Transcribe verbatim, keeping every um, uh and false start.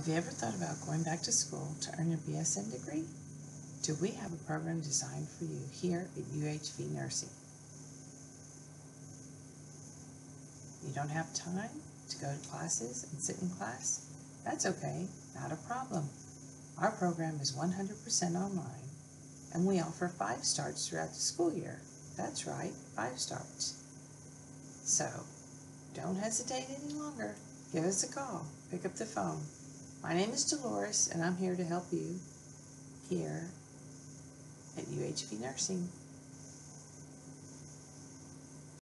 Have you ever thought about going back to school to earn your B S N degree? Do we have a program designed for you here at U H V Nursing? You don't have time to go to classes and sit in class? That's okay, not a problem. Our program is one hundred percent online, and we offer five starts throughout the school year. That's right, five starts. So, don't hesitate any longer. Give us a call. Pick up the phone. My name is Dolores, and I'm here to help you here at U H V Nursing.